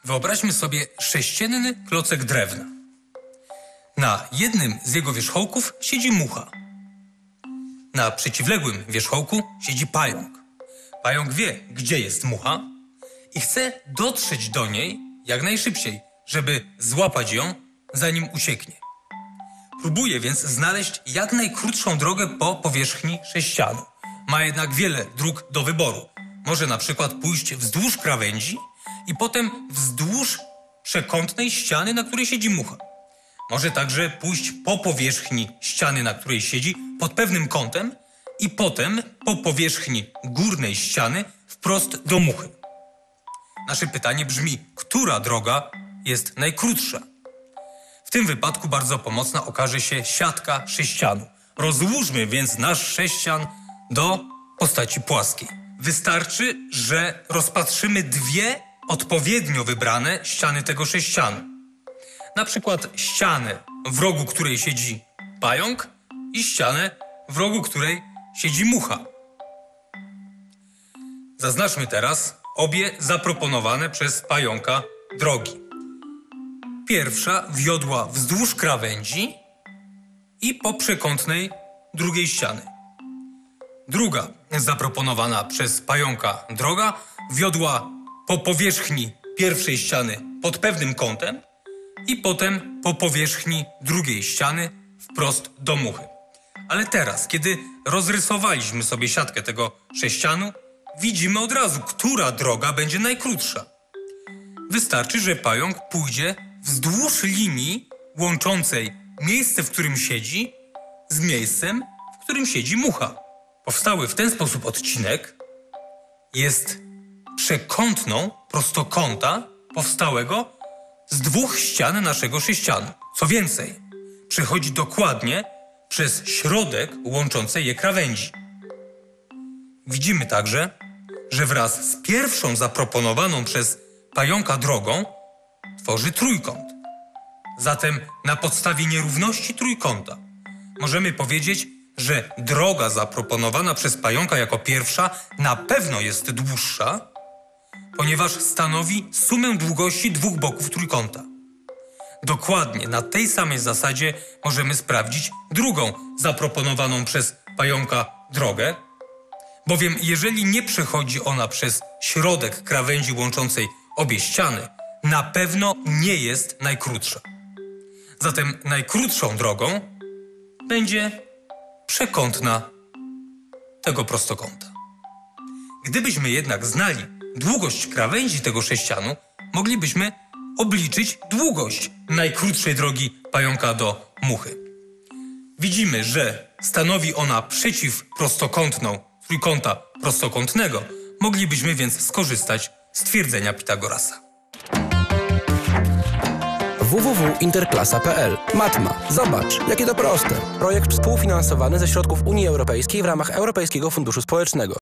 Wyobraźmy sobie sześcienny klocek drewna. Na jednym z jego wierzchołków siedzi mucha. Na przeciwległym wierzchołku siedzi pająk. Pająk wie, gdzie jest mucha i chce dotrzeć do niej jak najszybciej, żeby złapać ją, zanim ucieknie. Próbuje więc znaleźć jak najkrótszą drogę po powierzchni sześcianu. Ma jednak wiele dróg do wyboru. Może na przykład pójść wzdłuż krawędzi i potem wzdłuż przekątnej ściany, na której siedzi mucha. Może także pójść po powierzchni ściany, na której siedzi, pod pewnym kątem i potem po powierzchni górnej ściany wprost do muchy. Nasze pytanie brzmi, która droga jest najkrótsza? W tym wypadku bardzo pomocna okaże się siatka sześcianu. Rozłóżmy więc nasz sześcian do postaci płaskiej. Wystarczy, że rozpatrzymy dwie odpowiednio wybrane ściany tego sześcianu. Na przykład ścianę, w rogu której siedzi pająk i ścianę, w rogu której siedzi mucha. Zaznaczmy teraz obie zaproponowane przez pająka drogi. Pierwsza wiodła wzdłuż krawędzi i po przekątnej drugiej ściany. Druga zaproponowana przez pająka droga wiodła po powierzchni pierwszej ściany pod pewnym kątem i potem po powierzchni drugiej ściany wprost do muchy. Ale teraz, kiedy rozrysowaliśmy sobie siatkę tego sześcianu, widzimy od razu, która droga będzie najkrótsza. Wystarczy, że pająk pójdzie wzdłuż linii łączącej miejsce, w którym siedzi, z miejscem, w którym siedzi mucha. Powstały w ten sposób odcinek jest przekątną prostokąta powstałego z dwóch ścian naszego sześcianu. Co więcej, przechodzi dokładnie przez środek łączącej je krawędzi. Widzimy także, że wraz z pierwszą zaproponowaną przez pająka drogą tworzy trójkąt. Zatem na podstawie nierówności trójkąta możemy powiedzieć, że droga zaproponowana przez pająka jako pierwsza na pewno jest dłuższa, ponieważ stanowi sumę długości dwóch boków trójkąta. Dokładnie na tej samej zasadzie możemy sprawdzić drugą zaproponowaną przez pająka drogę, bowiem jeżeli nie przechodzi ona przez środek krawędzi łączącej obie ściany, na pewno nie jest najkrótsza. Zatem najkrótszą drogą będzie przekątna tego prostokąta. Gdybyśmy jednak znali długość krawędzi tego sześcianu, moglibyśmy obliczyć długość najkrótszej drogi pająka do muchy. Widzimy, że stanowi ona przeciwprostokątną trójkąta prostokątnego. Moglibyśmy więc skorzystać z twierdzenia Pitagorasa. www.interklasa.pl. Matma. Zobacz, jakie to proste. Projekt współfinansowany ze środków Unii Europejskiej w ramach Europejskiego Funduszu Społecznego.